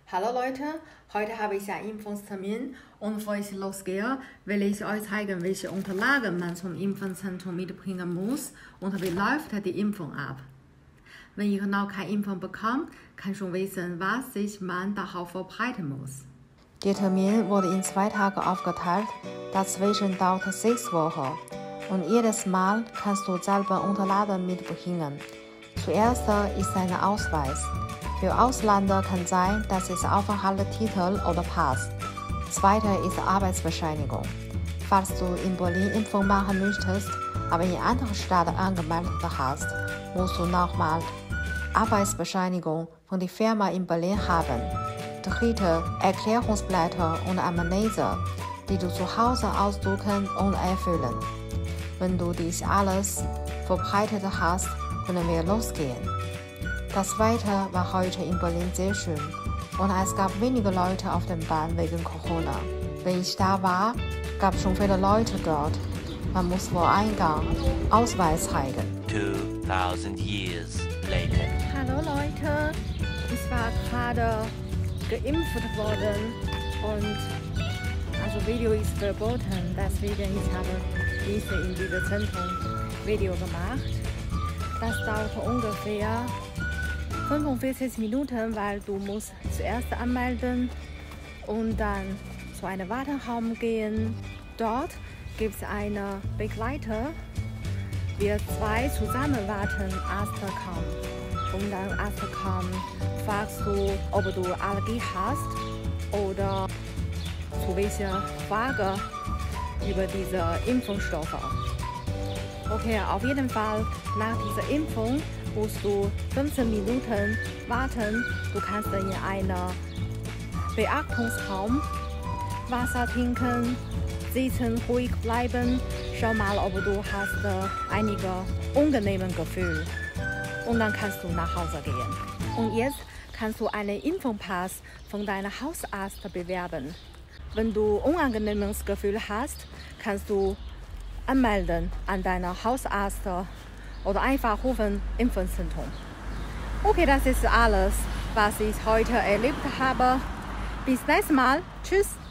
Hallo Leute, heute habe ich einen Impfungstermin und bevor ich losgehe, will ich euch zeigen, welche Unterlagen man zum Impfzentrum mitbringen muss und wie läuft die Impfung ab. Wenn ihr noch keine Impfung bekommt, kann schon wissen, was sich man darauf vorbereiten muss. Der Termin wurde in 2 Tage aufgeteilt, dazwischen dauert 6 Wochen und jedes Mal kannst du selber Unterlagen mitbringen. Zuerst ist ein Ausweis. Für Ausländer kann sein, dass es Aufenthaltstitel oder Pass. Zweiter ist Arbeitsbescheinigung. Falls du in Berlin Impfung machen möchtest, aber in anderer Stadt angemeldet hast, musst du nochmal Arbeitsbescheinigung von der Firma in Berlin haben. Dritte, Erklärungsblätter und Amnese, die du zu Hause ausdrucken und erfüllen. Wenn du dies alles vorbereitet hast, können wir losgehen. Das Wetter war heute in Berlin sehr schön und es gab wenige Leute auf der Bahn wegen Corona. Wenn ich da war, gab es schon viele Leute dort. Man muss vor Eingang Ausweis zeigen. 2000 years later. Hallo Leute, ich war gerade geimpft worden und also Video ist verboten, deswegen ich habe nicht in diesem Zentrum Video gemacht. Das dauert ungefähr 45 Minuten, weil du musst zuerst anmelden und dann zu einem Warteraum gehen. Dort gibt es einen Begleiter. Wir 2 zusammen warten, Arzt kommt. Und dann Arzt kommt, fragst du, ob du Allergie hast oder zu welcher Frage über diese Impfstoffe. Okay, auf jeden Fall nach dieser Impfung musst du 15 Minuten warten. Du kannst in einem Beachtungsraum Wasser trinken, sitzen, ruhig bleiben. Schau mal, ob du hast einige unangenehme Gefühle. Und dann kannst du nach Hause gehen. Und jetzt kannst du einen Impfpass von deinem Hausarzt bewerben. Wenn du unangenehmes Gefühl hast, kannst du anmelden an deinen Hausarzt oder einfach rufen Impfzentrum. Okay, das ist alles, was ich heute erlebt habe. Bis nächstes Mal. Tschüss.